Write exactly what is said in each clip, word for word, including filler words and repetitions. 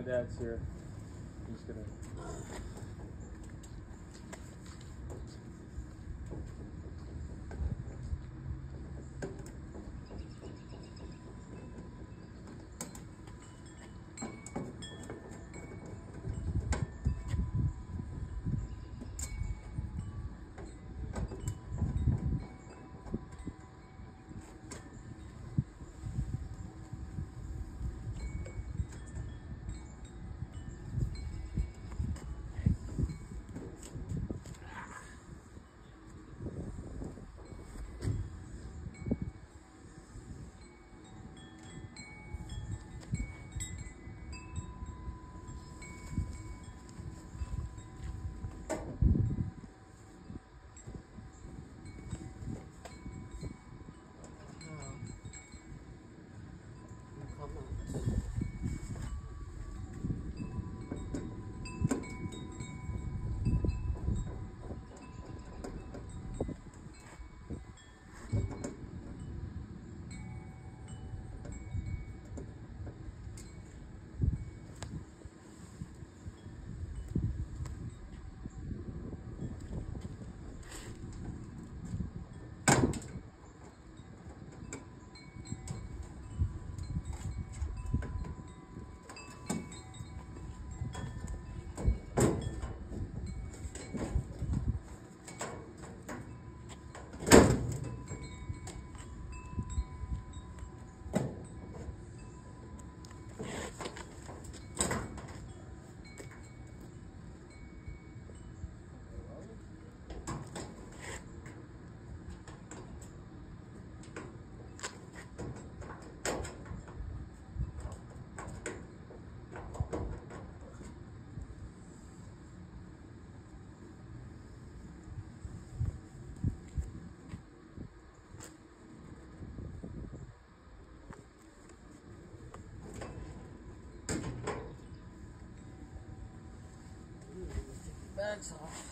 dad's here. He's gonna. Bags off.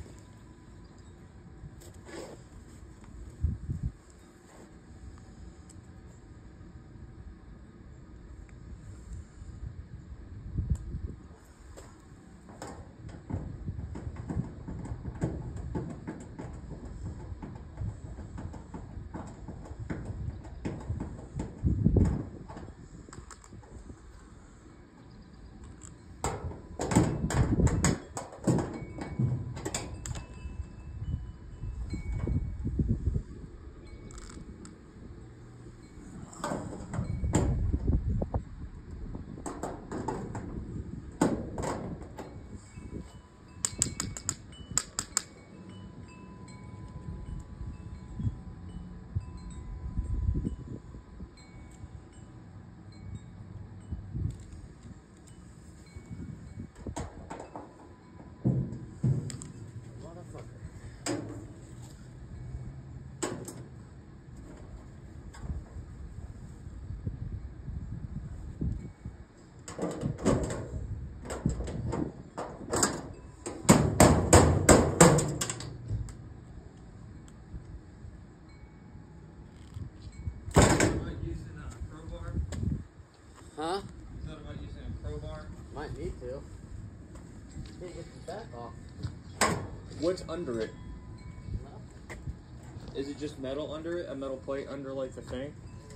Huh? You thought about using a crowbar? Might need to. Can't get the back off. What's under it? No. Is it just metal under it? A metal plate under like the thing?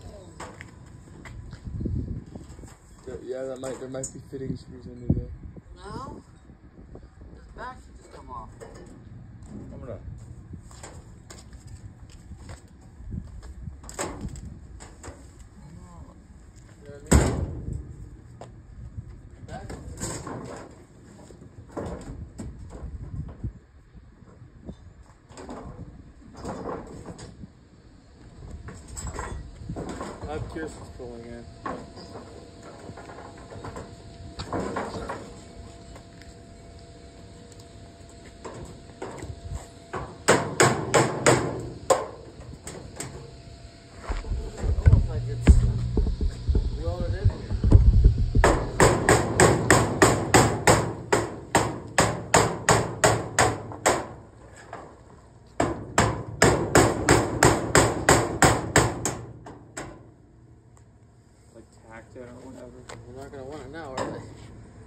Yeah, that might there might be fitting screws under there. No. This back should just come off. I'm gonna. You know what I mean? Back. I have Kirsten's pulling in. Almost like it's welded in here. Like tacked it or whatever. We're not gonna want it now, are they?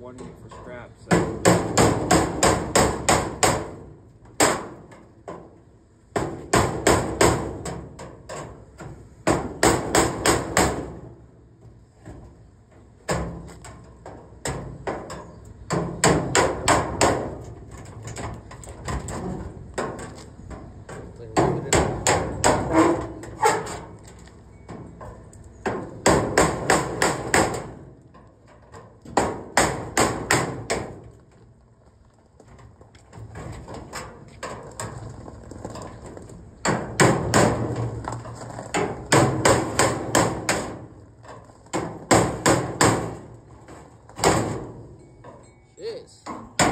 wanting it for scrap, so. Jeez.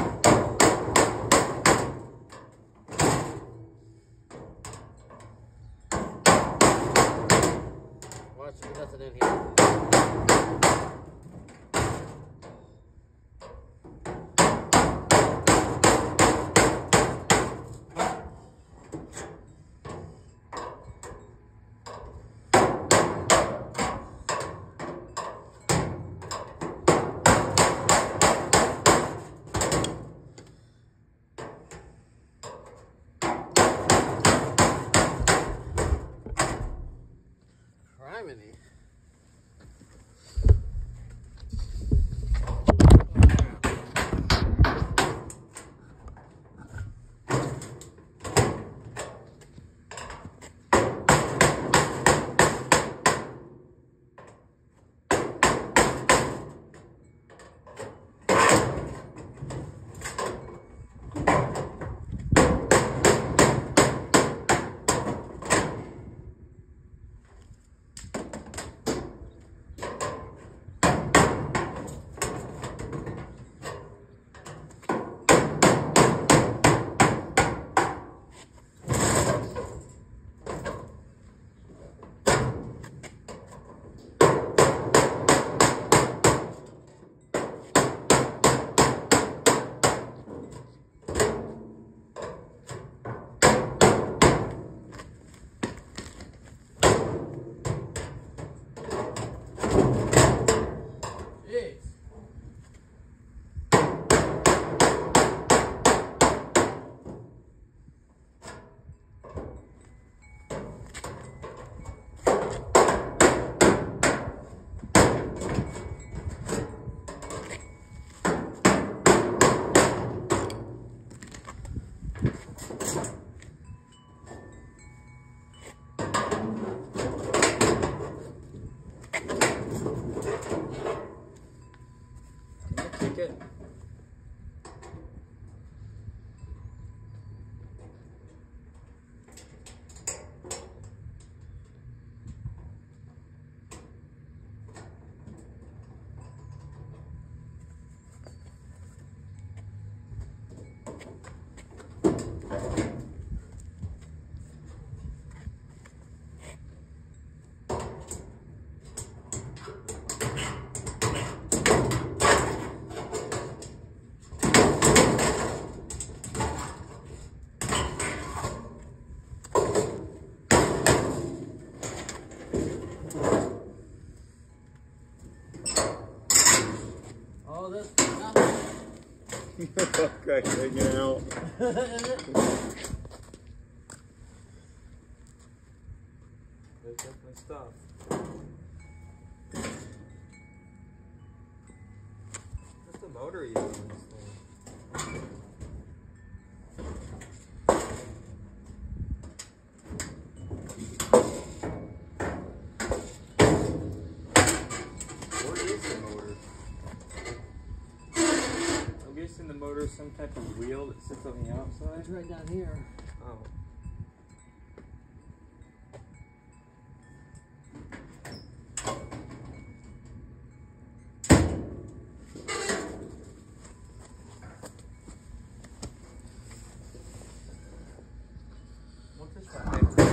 Watch, there's nothing in here. Criminy. Ticket. Oh, this is nothing. Okay, hanging out. There's definitely stuff. What's the motor you use in this thing? In the motor, some type of wheel that sits on the outside. It's right down here. Oh. What's this one?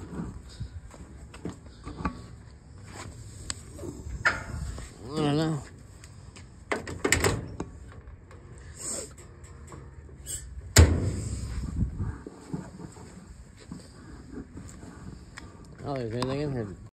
I don't know. Oh, there's anything in here.